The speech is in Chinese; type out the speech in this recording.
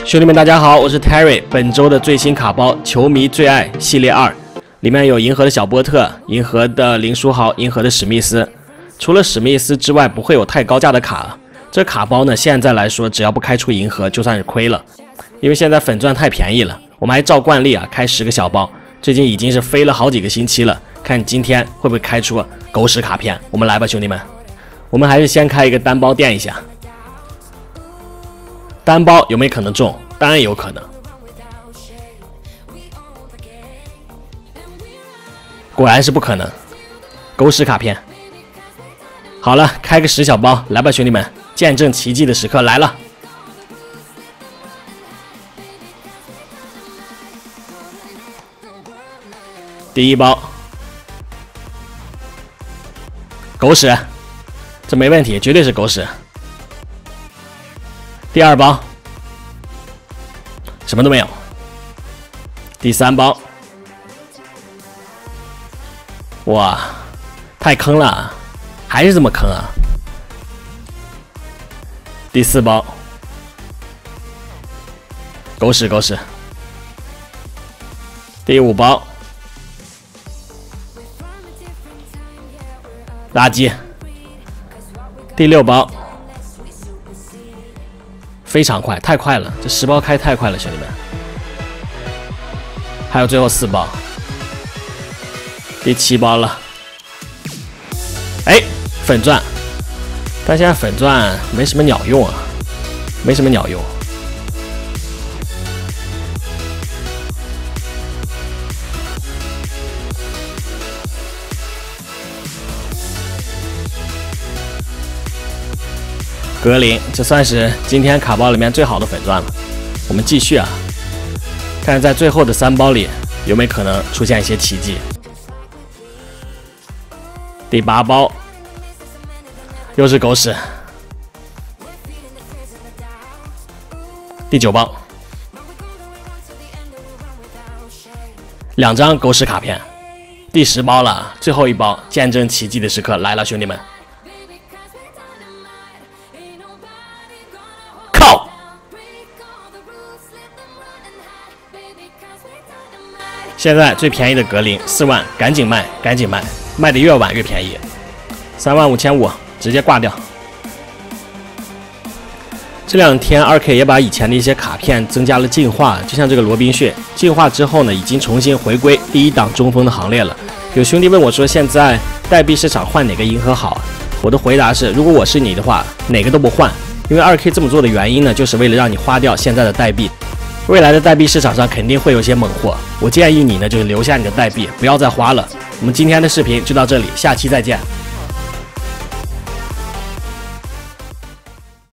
兄弟们，大家好，我是 Terry。本周的最新卡包，球迷最爱系列2，里面有银河的小波特、银河的林书豪、银河的史密斯。除了史密斯之外，不会有太高价的卡了。这卡包呢，现在来说，只要不开出银河，就算是亏了。因为现在粉钻太便宜了，我们还照惯例啊，开10个小包。最近已经是飞了好几个星期了，看今天会不会开出狗屎卡片。我们来吧，兄弟们。我们还是先开一个单包垫一下。单包有没有可能中？当然有可能。果然是不可能，狗屎卡片。好了，开个10小包，来吧，兄弟们，见证奇迹的时刻来了。第一包，狗屎，这没问题，绝对是狗屎。第2包，什么都没有。第3包，哇，太坑了，还是这么坑啊！第4包，狗屎狗屎。第5包，垃圾。第6包。非常快，太快了！这10包开太快了，兄弟们。还有最后4包，第7包了。哎，粉钻，但现在粉钻没什么鸟用啊，没什么鸟用。格林，这算是今天卡包里面最好的粉钻了。我们继续啊，看在最后的3包里有没有可能出现一些奇迹。第8包，又是狗屎。第9包，2张狗屎卡片。第10包了，最后一包，见证奇迹的时刻来了，兄弟们。现在最便宜的格林4万，赶紧卖，赶紧卖，卖的越晚越便宜，35500直接挂掉。这2天2K 也把以前的一些卡片增加了进化，就像这个罗宾逊，进化之后呢，已经重新回归第1档中锋的行列了。有兄弟问我说，现在代币市场换哪个银河好？我的回答是，如果我是你的话，哪个都不换，因为2K 这么做的原因呢，就是为了让你花掉现在的代币。未来的代币市场上肯定会有些猛货，我建议你呢，就是留下你的代币，不要再花了。我们今天的视频就到这里，下期再见。